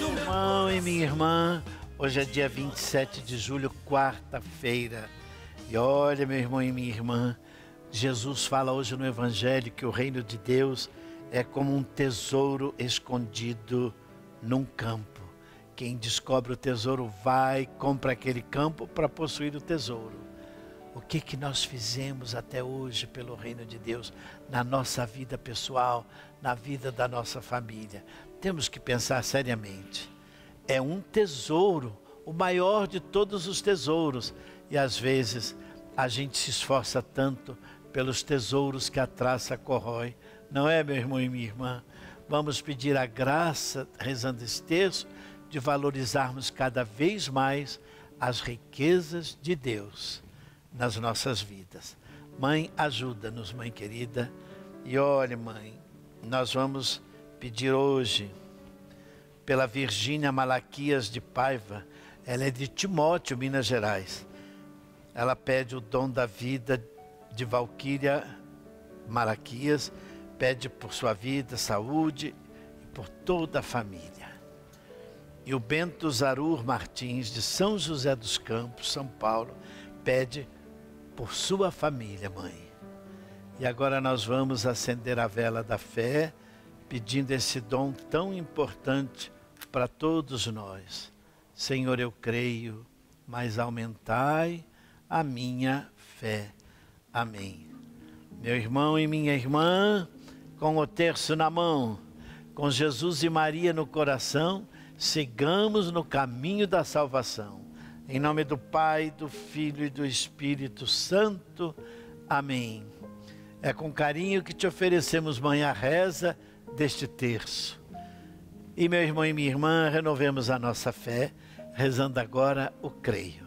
irmão e minha irmã, hoje é dia 27 de julho, quarta-feira. E olha, meu irmão e minha irmã, Jesus fala hoje no Evangelho que o reino de Deus é como um tesouro escondido num campo. Quem descobre o tesouro vai, compra aquele campo para possuir o tesouro. O que nós fizemos até hoje pelo reino de Deus, na nossa vida pessoal, na vida da nossa família? Temos que pensar seriamente. É um tesouro, o maior de todos os tesouros. E às vezes a gente se esforça tanto pelos tesouros que a traça corrói. Não é, meu irmão e minha irmã? Vamos pedir a graça, rezando esse terço, de valorizarmos cada vez mais as riquezas de Deus nas nossas vidas. Mãe, ajuda-nos, mãe querida. E olha, mãe, nós vamos pedir hoje pela Virgínia Malaquias de Paiva. Ela é de Timóteo, Minas Gerais. Ela pede o dom da vida de Valquíria Malaquias, pede por sua vida, saúde e por toda a família. E o Bento Zarur Martins, de São José dos Campos, São Paulo, pede por sua família, mãe. E agora nós vamos acender a vela da fé, pedindo esse dom tão importante para todos nós. Senhor, eu creio, mas aumentai a minha fé. Amém. Meu irmão e minha irmã, com o terço na mão, com Jesus e Maria no coração, sigamos no caminho da salvação. Em nome do Pai, do Filho e do Espírito Santo. Amém. É com carinho que te oferecemos, mãe, a reza deste terço. E meu irmão e minha irmã, renovemos a nossa fé, rezando agora o creio.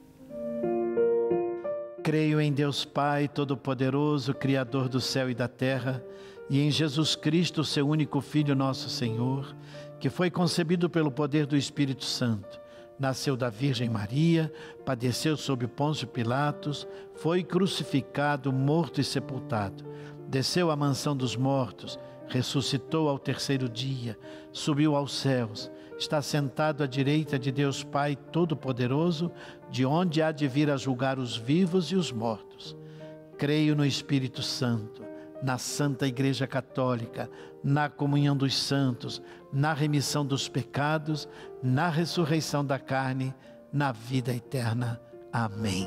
Creio em Deus Pai Todo-Poderoso, Criador do céu e da terra, e em Jesus Cristo, seu único Filho, nosso Senhor, que foi concebido pelo poder do Espírito Santo, nasceu da Virgem Maria, padeceu sob Pôncio Pilatos, foi crucificado, morto e sepultado, desceu à mansão dos mortos, ressuscitou ao terceiro dia, subiu aos céus, está sentado à direita de Deus Pai Todo-Poderoso, de onde há de vir a julgar os vivos e os mortos. Creio no Espírito Santo, na Santa Igreja Católica, na comunhão dos santos, na remissão dos pecados, na ressurreição da carne, na vida eterna. Amém.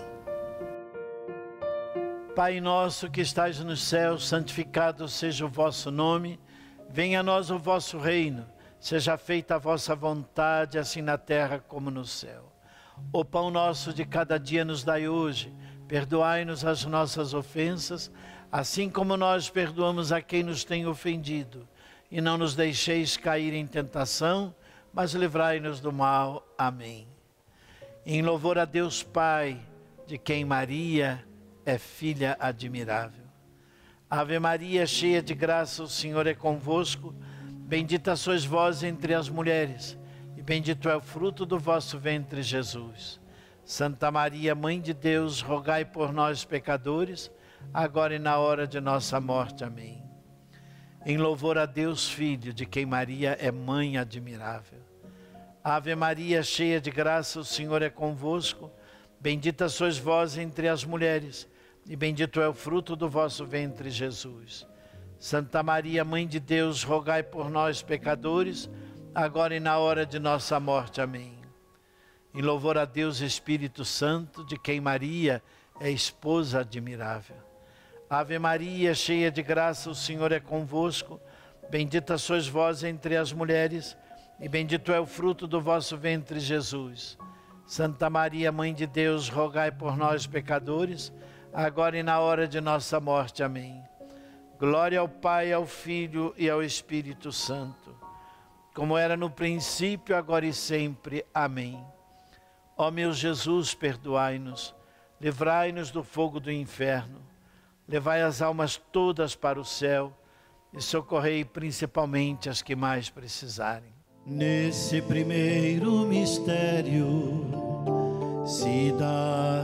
Pai nosso que estais nos céus, santificado seja o vosso nome. Venha a nós o vosso reino. Seja feita a vossa vontade, assim na terra como no céu. O pão nosso de cada dia nos dai hoje. Perdoai-nos as nossas ofensas, assim como nós perdoamos a quem nos tem ofendido. E não nos deixeis cair em tentação, mas livrai-nos do mal. Amém. Em louvor a Deus Pai, de quem Maria é filha admirável. Ave Maria, cheia de graça, o Senhor é convosco. Bendita sois vós entre as mulheres, e bendito é o fruto do vosso ventre, Jesus. Santa Maria, Mãe de Deus, rogai por nós, pecadores, agora e na hora de nossa morte. Amém. Em louvor a Deus Filho, de quem Maria é Mãe admirável. Ave Maria, cheia de graça, o Senhor é convosco. Bendita sois vós entre as mulheres, e bendito é o fruto do vosso ventre, Jesus. Santa Maria, Mãe de Deus, rogai por nós, pecadores, agora e na hora de nossa morte. Amém. Em louvor a Deus Espírito Santo, de quem Maria é esposa admirável. Ave Maria, cheia de graça, o Senhor é convosco. Bendita sois vós entre as mulheres, e bendito é o fruto do vosso ventre, Jesus. Santa Maria, Mãe de Deus, rogai por nós, pecadores, agora e na hora de nossa morte. Amém. Glória ao Pai, ao Filho e ao Espírito Santo, como era no princípio, agora e sempre. Amém. Ó meu Jesus, perdoai-nos, livrai-nos do fogo do inferno, levai as almas todas para o céu e socorrei principalmente as que mais precisarem. Nesse primeiro mistério se dá a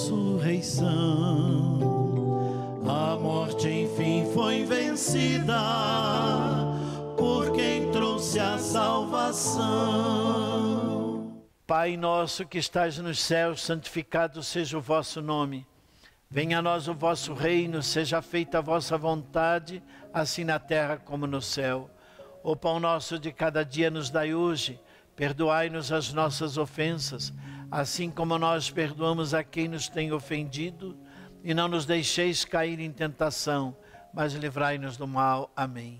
ressurreição, a morte enfim foi vencida por quem trouxe a salvação. salvação. Pai nosso que estais nos céus, santificado seja o vosso nome. Venha a nós o vosso reino, seja feita a vossa vontade, assim na terra como no céu. O pão nosso de cada dia nos dai hoje. Perdoai-nos as nossas ofensas, assim como nós perdoamos a quem nos tem ofendido. E não nos deixeis cair em tentação, mas livrai-nos do mal. Amém.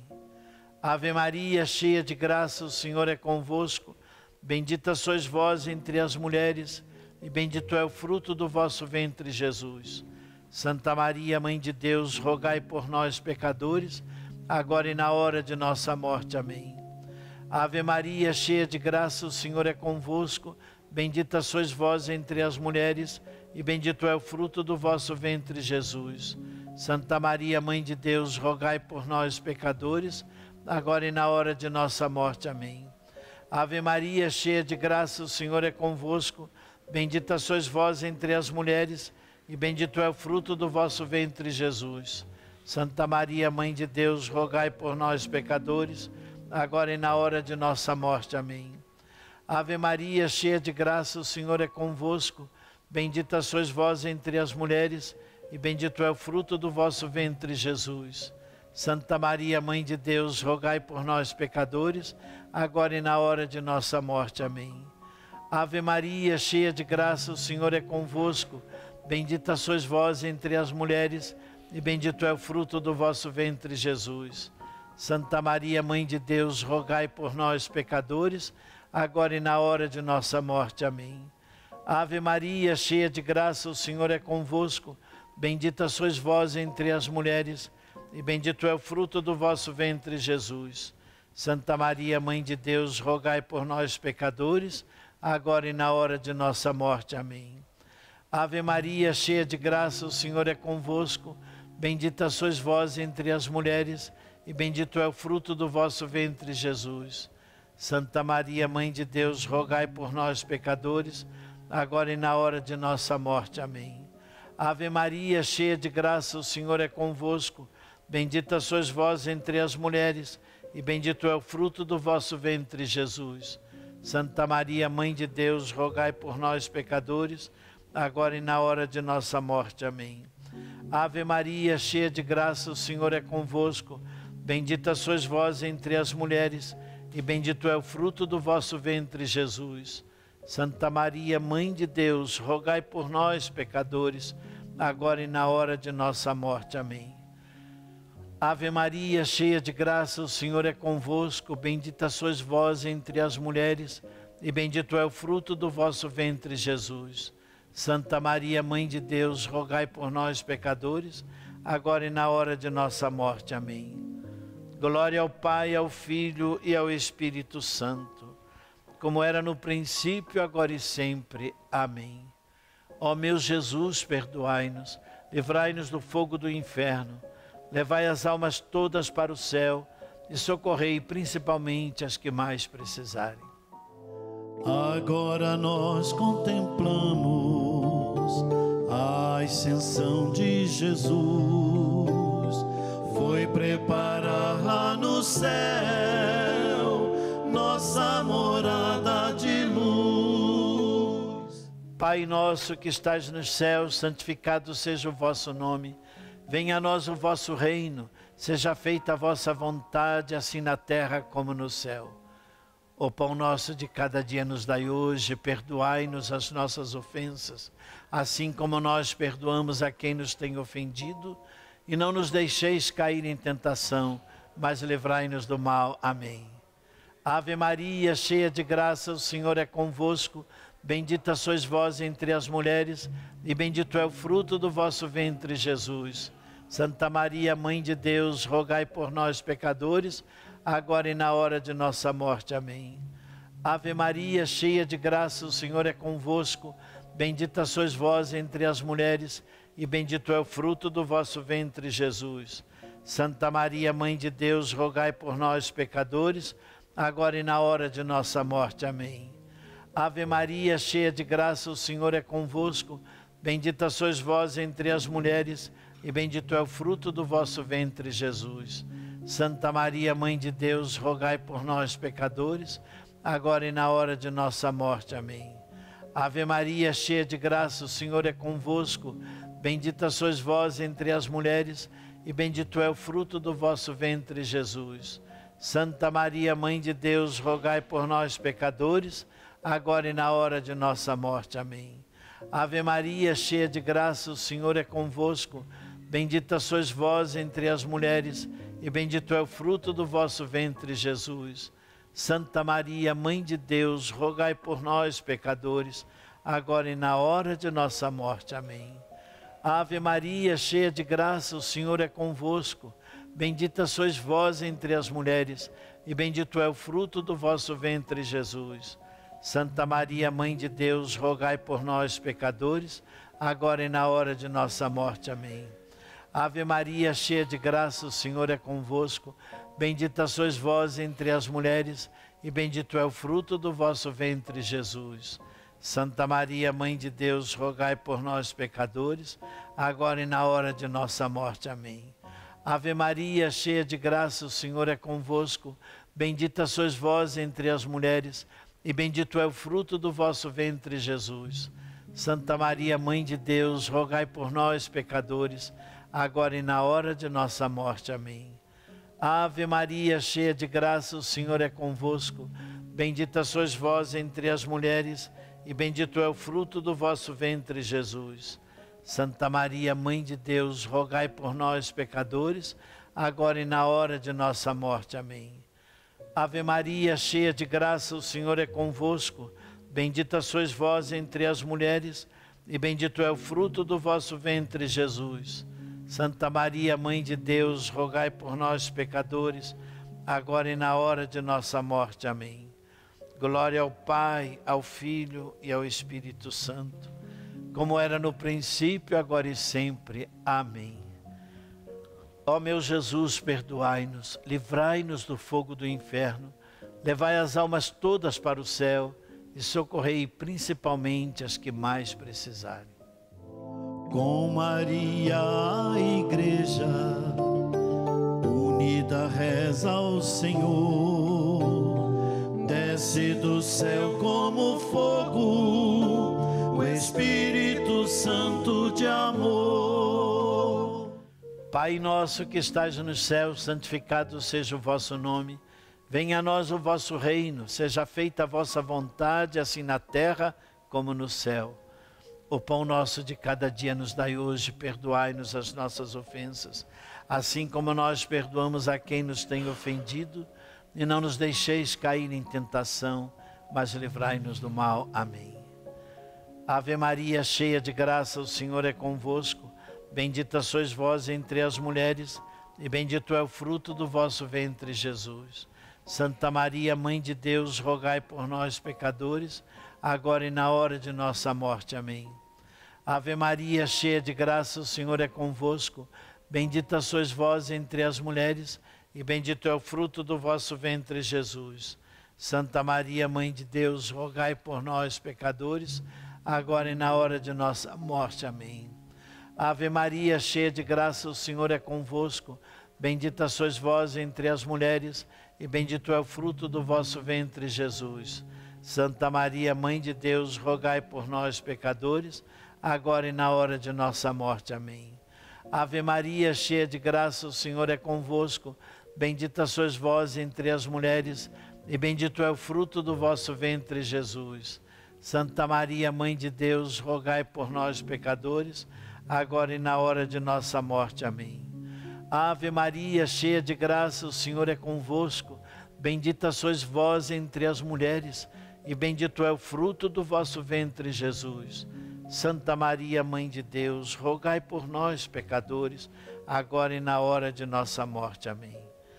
Ave Maria, cheia de graça, o Senhor é convosco. Bendita sois vós entre as mulheres, e bendito é o fruto do vosso ventre, Jesus. Santa Maria, Mãe de Deus, rogai por nós, pecadores, agora e na hora de nossa morte. Amém. Ave Maria, cheia de graça, o Senhor é convosco. Bendita sois vós entre as mulheres, e bendito é o fruto do vosso ventre, Jesus. Santa Maria, Mãe de Deus, rogai por nós, pecadores, agora e na hora de nossa morte. Amém. Ave Maria, cheia de graça, o Senhor é convosco. Bendita sois vós entre as mulheres, e bendito é o fruto do vosso ventre, Jesus. Santa Maria, Mãe de Deus, rogai por nós, pecadores, agora e na hora de nossa morte. Amém. Ave Maria, cheia de graça, o Senhor é convosco. Bendita sois vós entre as mulheres, e bendito é o fruto do vosso ventre, Jesus. Santa Maria, Mãe de Deus, rogai por nós, pecadores, agora e na hora de nossa morte. Amém. Ave Maria, cheia de graça, o Senhor é convosco. Bendita sois vós entre as mulheres, e bendito é o fruto do vosso ventre, Jesus. Santa Maria, Mãe de Deus, rogai por nós, pecadores, agora e na hora de nossa morte. Amém. Ave Maria, cheia de graça, o Senhor é convosco. Bendita sois vós entre as mulheres, e bendito é o fruto do vosso ventre, Jesus. Santa Maria, Mãe de Deus, rogai por nós, pecadores, agora e na hora de nossa morte. Amém. Ave Maria, cheia de graça, o Senhor é convosco. Bendita sois vós entre as mulheres, e bendito é o fruto do vosso ventre, Jesus. Santa Maria, Mãe de Deus, rogai por nós, pecadores, agora e na hora de nossa morte. Amém. Ave Maria, cheia de graça, o Senhor é convosco. Bendita sois vós entre as mulheres, e bendito é o fruto do vosso ventre, Jesus. Santa Maria, Mãe de Deus, rogai por nós, pecadores, agora e na hora de nossa morte. Amém. Ave Maria, cheia de graça, o Senhor é convosco. Bendita sois vós entre as mulheres, e bendito é o fruto do vosso ventre, Jesus. Santa Maria, Mãe de Deus, rogai por nós, pecadores, agora e na hora de nossa morte. Amém. Ave Maria, cheia de graça, o Senhor é convosco. Bendita sois vós entre as mulheres, e bendito é o fruto do vosso ventre, Jesus. Santa Maria, Mãe de Deus, rogai por nós, pecadores, agora e na hora de nossa morte. Amém. Glória ao Pai, ao Filho e ao Espírito Santo, como era no princípio, agora e sempre. Amém. Ó meu Jesus, perdoai-nos, livrai-nos do fogo do inferno, levai as almas todas para o céu e socorrei principalmente as que mais precisarem. Agora nós contemplamos a ascensão de Jesus. Foi preparar lá no céu nossa morada de luz. Pai nosso que estais nos céus, santificado seja o vosso nome. Venha a nós o vosso reino, seja feita a vossa vontade, assim na terra como no céu. O pão nosso de cada dia nos dai hoje, perdoai-nos as nossas ofensas, assim como nós perdoamos a quem nos tem ofendido, e não nos deixeis cair em tentação, mas livrai-nos do mal. Amém. Ave Maria, cheia de graça, o Senhor é convosco. Bendita sois vós entre as mulheres, e bendito é o fruto do vosso ventre, Jesus. Santa Maria, Mãe de Deus, rogai por nós, pecadores, agora e na hora de nossa morte. Amém. Ave Maria, cheia de graça, o Senhor é convosco. Bendita sois vós entre as mulheres, e bendito é o fruto do vosso ventre, Jesus. Santa Maria, Mãe de Deus, rogai por nós, pecadores, agora e na hora de nossa morte. Amém. Ave Maria, cheia de graça, o Senhor é convosco. Bendita sois vós entre as mulheres, e bendito é o fruto do vosso ventre, Jesus. Santa Maria, Mãe de Deus, rogai por nós, pecadores, agora e na hora de nossa morte. Amém. Ave Maria, cheia de graça, o Senhor é convosco. Bendita sois vós entre as mulheres, e bendito é o fruto do vosso ventre, Jesus. Santa Maria, Mãe de Deus, rogai por nós, pecadores, agora e na hora de nossa morte. Amém. Ave Maria, cheia de graça, o Senhor é convosco. Bendita sois vós entre as mulheres, e bendito é o fruto do vosso ventre, Jesus. Santa Maria, Mãe de Deus, rogai por nós, pecadores, agora e na hora de nossa morte. Amém. Ave Maria, cheia de graça, o Senhor é convosco. Bendita sois vós entre as mulheres, e bendito é o fruto do vosso ventre, Jesus. Santa Maria, Mãe de Deus, rogai por nós, pecadores, agora e na hora de nossa morte. Amém. Ave Maria, cheia de graça, o Senhor é convosco. Bendita sois vós entre as mulheres, e bendito é o fruto do vosso ventre, Jesus. Santa Maria, Mãe de Deus, rogai por nós, pecadores, agora e na hora de nossa morte. Amém. Ave Maria, cheia de graça, o Senhor é convosco. Bendita sois vós entre as mulheres, e bendito é o fruto do vosso ventre, Jesus. Santa Maria, Mãe de Deus, rogai por nós, pecadores, agora e na hora de nossa morte. Amém. Ave Maria, cheia de graça, o Senhor é convosco. Bendita sois vós entre as mulheres, e bendito é o fruto do vosso ventre, Jesus. Santa Maria, Mãe de Deus, rogai por nós, pecadores, agora e na hora de nossa morte. Amém. Ave Maria, cheia de graça, o Senhor é convosco. Bendita sois vós entre as mulheres, e bendito é o fruto do vosso ventre, Jesus. Santa Maria, Mãe de Deus, rogai por nós, pecadores, agora e na hora de nossa morte. Amém. Glória ao Pai, ao Filho e ao Espírito Santo, como era no princípio, agora e sempre. Amém. Ó meu Jesus, perdoai-nos, livrai-nos do fogo do inferno, levai as almas todas para o céu e socorrei principalmente as que mais precisarem. Com Maria a Igreja unida reza ao Senhor, desce do céu como fogo o Espírito Santo de amor. Pai nosso que estais nos céus, santificado seja o vosso nome. Venha a nós o vosso reino, seja feita a vossa vontade, assim na terra como no céu. O pão nosso de cada dia nos dai hoje, perdoai-nos as nossas ofensas, assim como nós perdoamos a quem nos tem ofendido, e não nos deixeis cair em tentação, mas livrai-nos do mal. Amém. Ave Maria, cheia de graça, o Senhor é convosco. Bendita sois vós entre as mulheres, e bendito é o fruto do vosso ventre, Jesus. Santa Maria, Mãe de Deus, rogai por nós, pecadores, agora e na hora de nossa morte. Amém. Ave Maria, cheia de graça, o Senhor é convosco. Bendita sois vós entre as mulheres, e bendito é o fruto do vosso ventre, Jesus. Santa Maria, Mãe de Deus, rogai por nós, pecadores, agora e na hora de nossa morte. Amém. Ave Maria, cheia de graça, o Senhor é convosco. Bendita sois vós entre as mulheres, e bendito é o fruto do vosso ventre, Jesus. Santa Maria, Mãe de Deus, rogai por nós, pecadores, agora e na hora de nossa morte. Amém. Ave Maria, cheia de graça, o Senhor é convosco. Bendita sois vós entre as mulheres, e bendito é o fruto do vosso ventre, Jesus. Santa Maria, Mãe de Deus, rogai por nós, pecadores, agora e na hora de nossa morte. Amém. Ave Maria, cheia de graça, o Senhor é convosco. Bendita sois vós entre as mulheres, e bendito é o fruto do vosso ventre, Jesus. Santa Maria, Mãe de Deus, rogai por nós, pecadores, agora e na hora de nossa morte. Amém.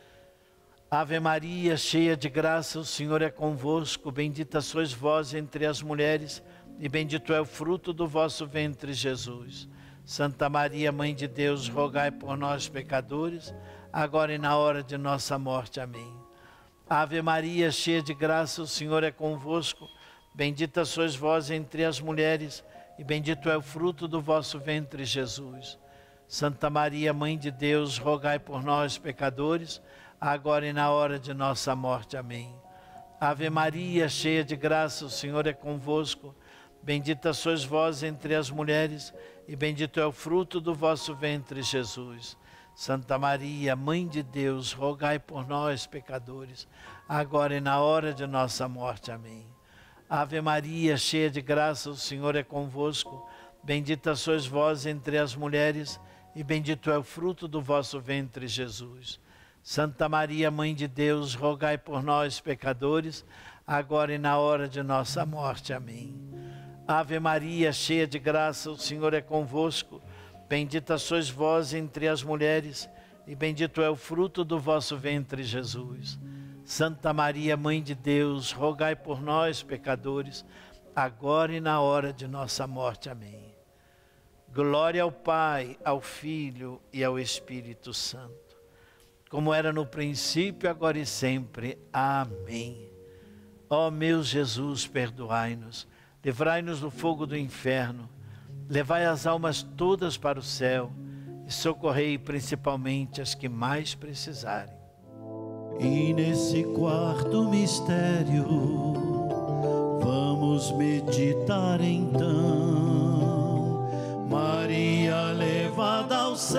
Ave Maria, cheia de graça, o Senhor é convosco. Bendita sois vós entre as mulheres, e bendito é o fruto do vosso ventre, Jesus. Santa Maria, Mãe de Deus, rogai por nós, pecadores, agora e na hora de nossa morte. Amém. Ave Maria, cheia de graça, o Senhor é convosco. Bendita sois vós entre as mulheres, e bendito é o fruto do vosso ventre, Jesus. Santa Maria, Mãe de Deus, rogai por nós, pecadores, agora e na hora de nossa morte. Amém. Ave Maria, cheia de graça, o Senhor é convosco. Bendita sois vós entre as mulheres, e bendito é o fruto do vosso ventre, Jesus. Santa Maria, Mãe de Deus, rogai por nós, pecadores, agora e na hora de nossa morte. Amém. Ave Maria, cheia de graça, o Senhor é convosco. Bendita sois vós entre as mulheres, e bendito é o fruto do vosso ventre, Jesus. Santa Maria, Mãe de Deus, rogai por nós, pecadores, agora e na hora de nossa morte. Amém. Ave Maria, cheia de graça, o Senhor é convosco. Bendita sois vós entre as mulheres, e bendito é o fruto do vosso ventre, Jesus. Santa Maria, Mãe de Deus, rogai por nós, pecadores, agora e na hora de nossa morte. Amém. Glória ao Pai, ao Filho e ao Espírito Santo, como era no princípio, agora e sempre. Amém. Ó meu Jesus, perdoai-nos, livrai-nos do fogo do inferno, levai as almas todas para o céu e socorrei principalmente as que mais precisarem. E nesse quarto mistério, vamos meditar então. Maria levada ao céu,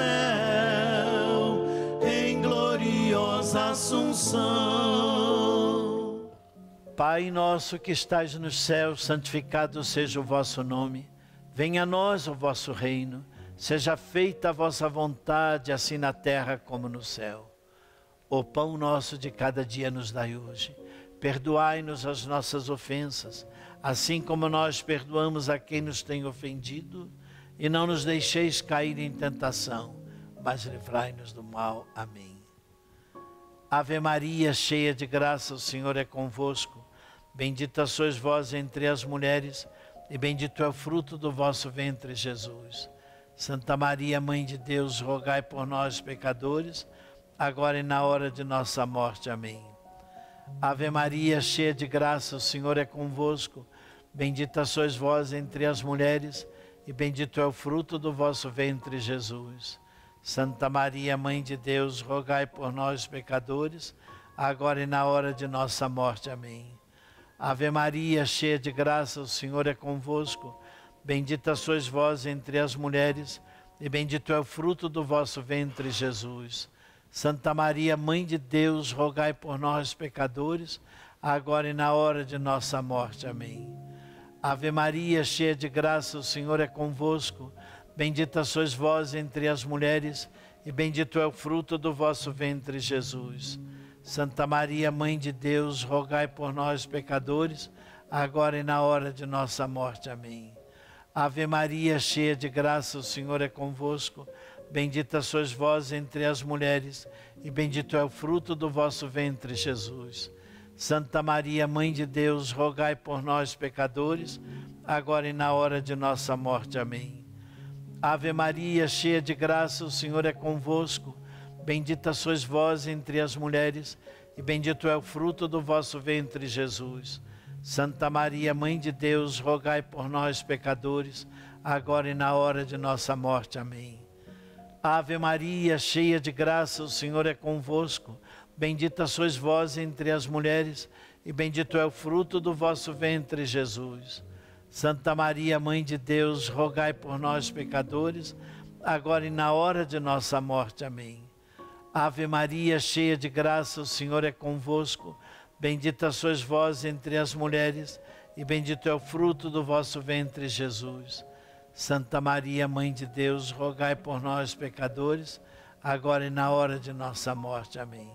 em gloriosa Assunção. Pai nosso que estais nos céus, santificado seja o vosso nome. Venha a nós o vosso reino. Seja feita a vossa vontade, assim na terra como no céu. O pão nosso de cada dia nos dai hoje. Perdoai-nos as nossas ofensas, assim como nós perdoamos a quem nos tem ofendido. E não nos deixeis cair em tentação, mas livrai-nos do mal. Amém. Ave Maria, cheia de graça, o Senhor é convosco. Bendita sois vós entre as mulheres, e bendito é o fruto do vosso ventre, Jesus. Santa Maria, Mãe de Deus, rogai por nós, pecadores, agora e na hora de nossa morte. Amém. Ave Maria, cheia de graça, o Senhor é convosco. Bendita sois vós entre as mulheres, e bendito é o fruto do vosso ventre, Jesus. Santa Maria, Mãe de Deus, rogai por nós, pecadores, agora e na hora de nossa morte. Amém. Ave Maria, cheia de graça, o Senhor é convosco. Bendita sois vós entre as mulheres, e bendito é o fruto do vosso ventre, Jesus. Santa Maria, Mãe de Deus, rogai por nós, pecadores, agora e na hora de nossa morte. Amém. Ave Maria, cheia de graça, o Senhor é convosco. Bendita sois vós entre as mulheres, e bendito é o fruto do vosso ventre, Jesus. Santa Maria, Mãe de Deus, rogai por nós, pecadores, agora e na hora de nossa morte. Amém. Ave Maria, cheia de graça, o Senhor é convosco. Bendita sois vós entre as mulheres, e bendito é o fruto do vosso ventre, Jesus. Santa Maria, Mãe de Deus, rogai por nós, pecadores, agora e na hora de nossa morte. Amém. Ave Maria, cheia de graça, o Senhor é convosco. Bendita sois vós entre as mulheres, e bendito é o fruto do vosso ventre, Jesus. Santa Maria, Mãe de Deus, rogai por nós, pecadores, agora e na hora de nossa morte. Amém. Ave Maria, cheia de graça, o Senhor é convosco. Bendita sois vós entre as mulheres, e bendito é o fruto do vosso ventre, Jesus. Santa Maria, Mãe de Deus, rogai por nós, pecadores, agora e na hora de nossa morte. Amém. Ave Maria, cheia de graça, o Senhor é convosco. Bendita sois vós entre as mulheres, e bendito é o fruto do vosso ventre, Jesus. Santa Maria, Mãe de Deus, rogai por nós, pecadores, agora e na hora de nossa morte. Amém.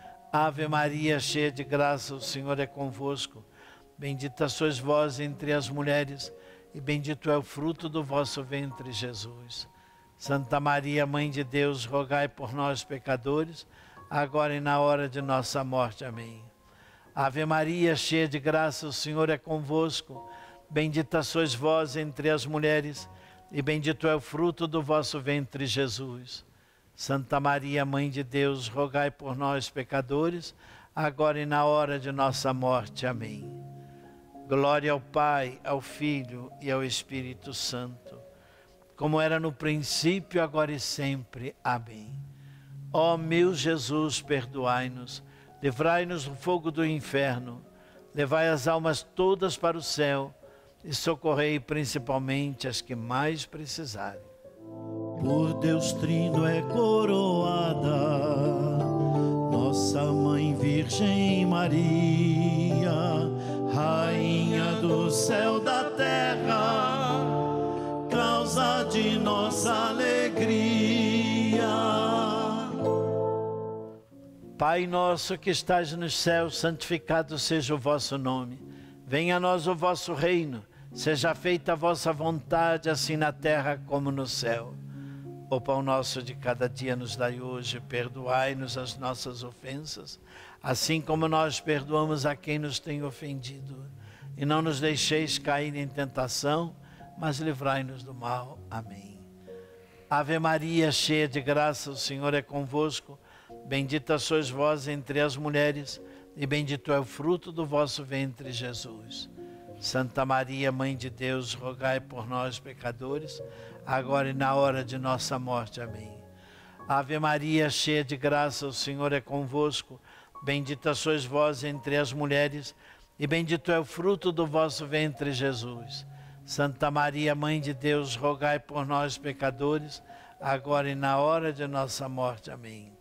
Ave Maria, cheia de graça, o Senhor é convosco. Bendita sois vós entre as mulheres, e bendito é o fruto do vosso ventre, Jesus. Santa Maria, Mãe de Deus, rogai por nós, pecadores, agora e na hora de nossa morte. Amém. Ave Maria, cheia de graça, o Senhor é convosco. Bendita sois vós entre as mulheres, e bendito é o fruto do vosso ventre, Jesus. Santa Maria, Mãe de Deus, rogai por nós, pecadores, agora e na hora de nossa morte. Amém. Glória ao Pai, ao Filho e ao Espírito Santo, como era no princípio, agora e sempre. Amém. Ó meu Jesus, perdoai-nos, livrai-nos do fogo do inferno, levai as almas todas para o céu e socorrei principalmente as que mais precisarem. Por Deus Trino é coroada nossa Mãe Virgem Maria, Rainha do céu da terra, causa de nossa alegria. Pai nosso que estais nos céus, santificado seja o vosso nome. Venha a nós o vosso reino, seja feita a vossa vontade, assim na terra como no céu. O pão nosso de cada dia nos dai hoje, perdoai-nos as nossas ofensas, assim como nós perdoamos a quem nos tem ofendido. E não nos deixeis cair em tentação, mas livrai-nos do mal. Amém. Ave Maria, cheia de graça, o Senhor é convosco. Bendita sois vós entre as mulheres, e bendito é o fruto do vosso ventre, Jesus. Santa Maria, Mãe de Deus, rogai por nós, pecadores, agora e na hora de nossa morte. Amém. Ave Maria, cheia de graça, o Senhor é convosco. Bendita sois vós entre as mulheres, e bendito é o fruto do vosso ventre, Jesus. Santa Maria, Mãe de Deus, rogai por nós, pecadores, agora e na hora de nossa morte. Amém.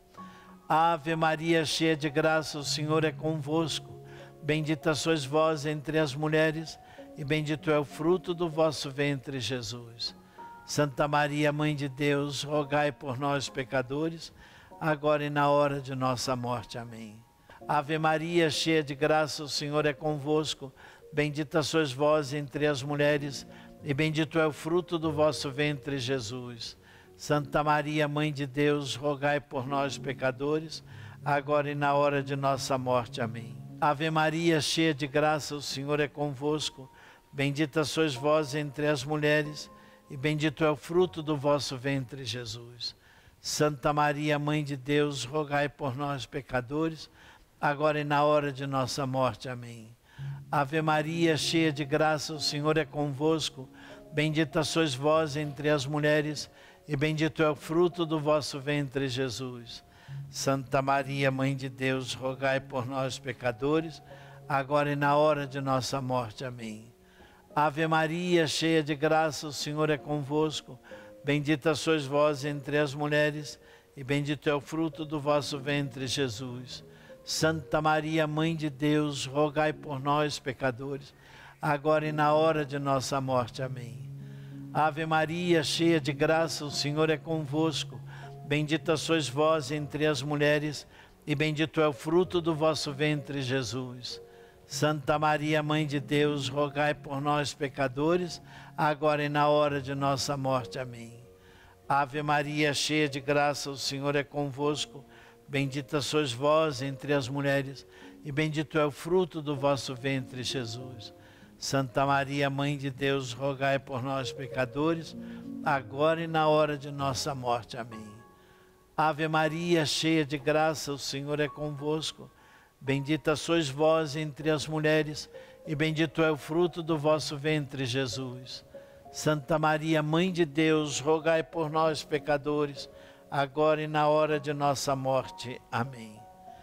Ave Maria, cheia de graça, o Senhor é convosco. Bendita sois vós entre as mulheres, e bendito é o fruto do vosso ventre, Jesus. Santa Maria, Mãe de Deus, rogai por nós, pecadores, agora e na hora de nossa morte. Amém. Ave Maria, cheia de graça, o Senhor é convosco. Bendita sois vós entre as mulheres, e bendito é o fruto do vosso ventre, Jesus. Santa Maria, Mãe de Deus, rogai por nós, pecadores, agora e na hora de nossa morte. Amém. Ave Maria, cheia de graça, o Senhor é convosco. Bendita sois vós entre as mulheres, e bendito é o fruto do vosso ventre, Jesus. Santa Maria, Mãe de Deus, rogai por nós, pecadores, agora e na hora de nossa morte. Amém. Ave Maria, cheia de graça, o Senhor é convosco. Bendita sois vós entre as mulheres, e bendito é o fruto do vosso ventre, Jesus. Santa Maria, Mãe de Deus, rogai por nós, pecadores, agora e na hora de nossa morte. Amém. Ave Maria, cheia de graça, o Senhor é convosco. Bendita sois vós entre as mulheres, e bendito é o fruto do vosso ventre, Jesus. Santa Maria, Mãe de Deus, rogai por nós, pecadores, agora e na hora de nossa morte. Amém. Ave Maria, cheia de graça, o Senhor é convosco. Bendita sois vós entre as mulheres, e bendito é o fruto do vosso ventre, Jesus. Santa Maria, Mãe de Deus, rogai por nós, pecadores, agora e na hora de nossa morte. Amém. Ave Maria, cheia de graça, o Senhor é convosco. Bendita sois vós entre as mulheres, e bendito é o fruto do vosso ventre, Jesus. Santa Maria, Mãe de Deus, rogai por nós, pecadores, agora e na hora de nossa morte. Amém. Ave Maria, cheia de graça, o Senhor é convosco. Bendita sois vós entre as mulheres, e bendito é o fruto do vosso ventre, Jesus. Santa Maria, Mãe de Deus, rogai por nós, pecadores, agora e na hora de nossa morte. Amém.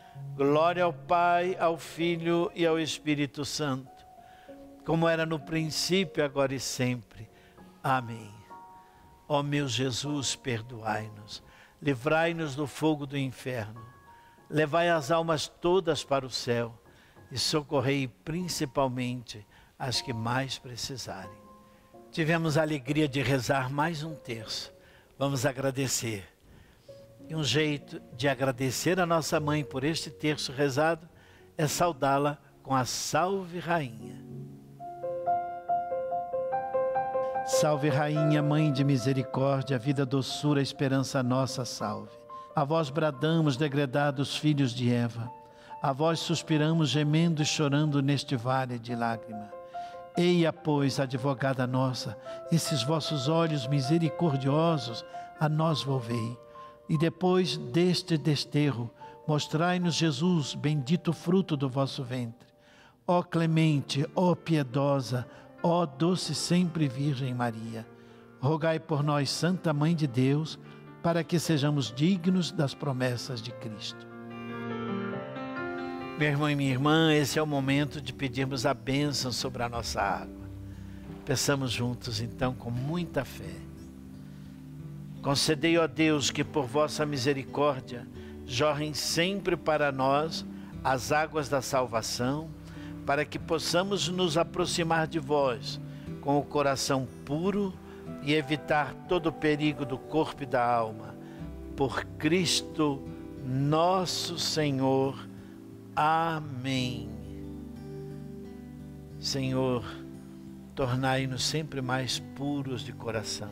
Glória ao Pai, ao Filho e ao Espírito Santo, como era no princípio, agora e sempre. Amém. Ó meu Jesus, perdoai-nos, livrai-nos do fogo do inferno, levai as almas todas para o céu e socorrei principalmente as que mais precisarem. Tivemos a alegria de rezar mais um terço. Vamos agradecer. E um jeito de agradecer a nossa mãe por este terço rezado é saudá-la com a Salve Rainha. Salve Rainha, Mãe de misericórdia, vida, doçura, esperança nossa, salve. A vós bradamos, degredados filhos de Eva, a vós suspiramos, gemendo e chorando neste vale de lágrima. Eia, pois, advogada nossa, esses vossos olhos misericordiosos a nós volvei, e depois deste desterro, mostrai-nos Jesus, bendito fruto do vosso ventre. Ó clemente, ó piedosa, ó doce sempre Virgem Maria, rogai por nós, Santa Mãe de Deus, para que sejamos dignos das promessas de Cristo. Meu irmão e minha irmã, esse é o momento de pedirmos a bênção sobre a nossa água. Peçamos juntos, então, com muita fé. Concedei, ó Deus, que por vossa misericórdia jorrem sempre para nós as águas da salvação, para que possamos nos aproximar de vós com o coração puro e evitar todo o perigo do corpo e da alma. Por Cristo nosso Senhor. Amém. Senhor, tornai-nos sempre mais puros de coração.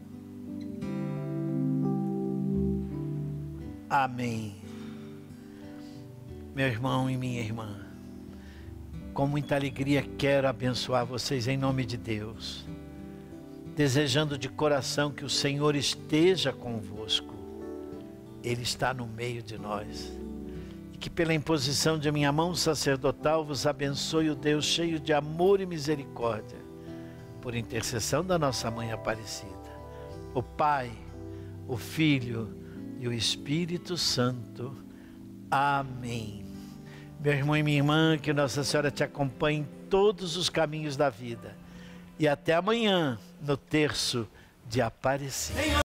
Amém. Meu irmão e minha irmã, com muita alegria quero abençoar vocês em nome de Deus, desejando de coração que o Senhor esteja convosco. Ele está no meio de nós. Que pela imposição de minha mão sacerdotal vos abençoe o Deus cheio de amor e misericórdia, por intercessão da nossa Mãe Aparecida, o Pai, o Filho e o Espírito Santo. Amém. Meu irmão e minha irmã, que Nossa Senhora te acompanhe em todos os caminhos da vida. E até amanhã, no terço de Aparecida.